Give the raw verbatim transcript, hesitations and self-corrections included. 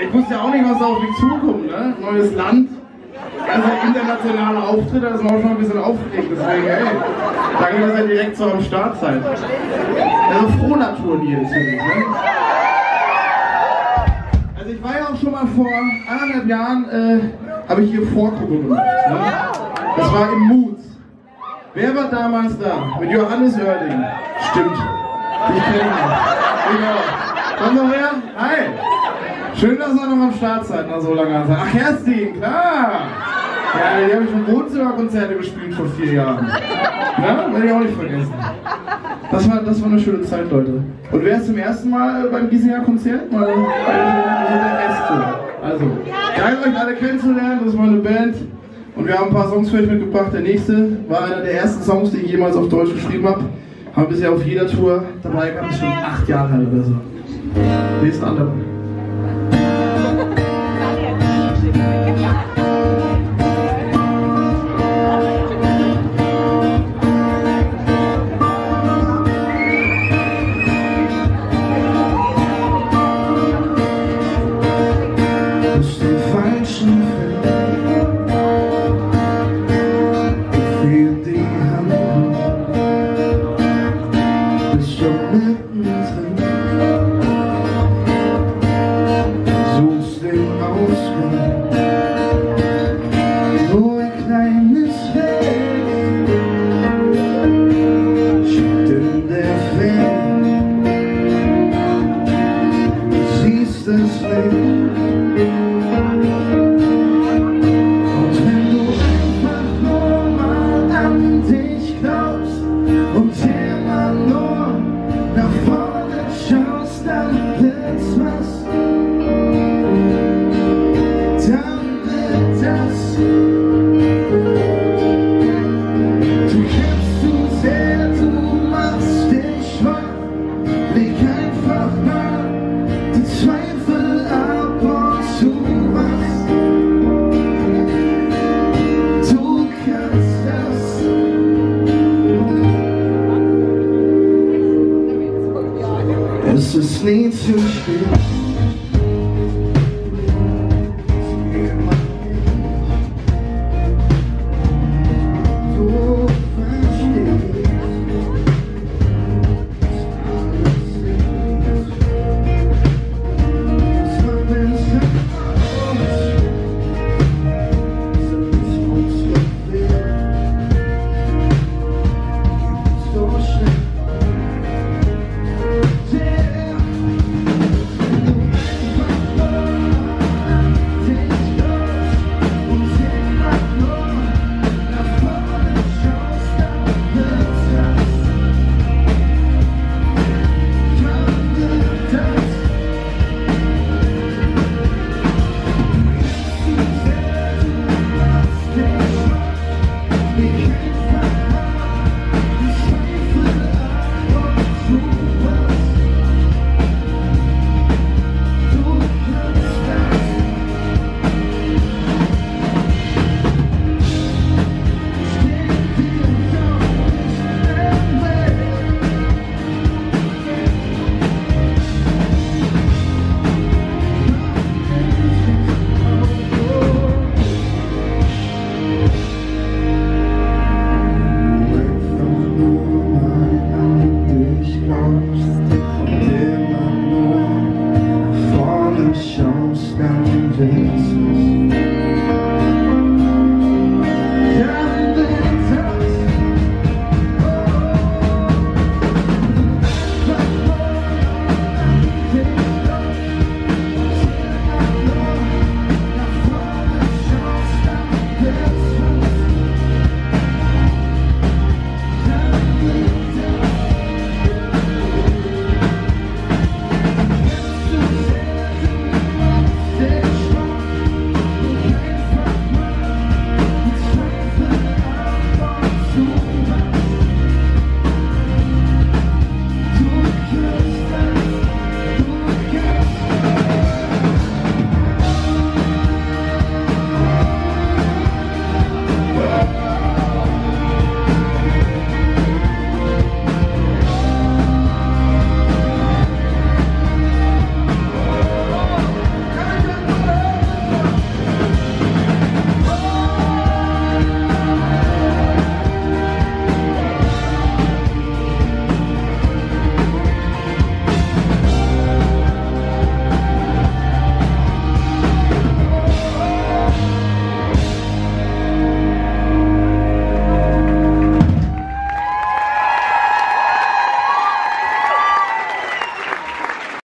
Ich wusste ja auch nicht, was da auf mich zukommt, ne? Neues Land, also internationale Auftritte, das ist auch schon ein bisschen aufgeregt, deswegen, ey, danke, dass ihr direkt so am Start seid. Also Frohnatur hier ist für mich, ne? Also ich war ja auch schon mal vor anderthalb Jahren, äh, habe ich hier Vorgruppe gemacht, ne? Das war im Moods. Wer war damals da? Mit Johannes Oerding. Stimmt. Ich kenne ihn. Ich auch. Komm noch her? Hi. Schön, dass ihr noch am Start seid nach so langer Zeit. Ach, Kerstin, klar. Ja, die habe ich schon Wohnzimmerkonzerte gespielt vor vier Jahren. Ja, werde ich auch nicht vergessen. Das war, das war eine schöne Zeit, Leute. Und wer ist zum ersten Mal beim Giesinger Konzert? Mal, also der Rest. Also, geil, euch alle kennenzulernen. Das ist meine Band. Und wir haben ein paar Songs für euch mitgebracht. Der nächste war einer der ersten Songs, die ich jemals auf Deutsch geschrieben habe. Haben bisher auf jeder Tour dabei gehabt, schon acht Jahre alt oder so. Nächste andere. Es ist nie zu spät. Du verstehst, dass man besser aussieht, dass uns verwehrt, so schnell. Schaust, dann willst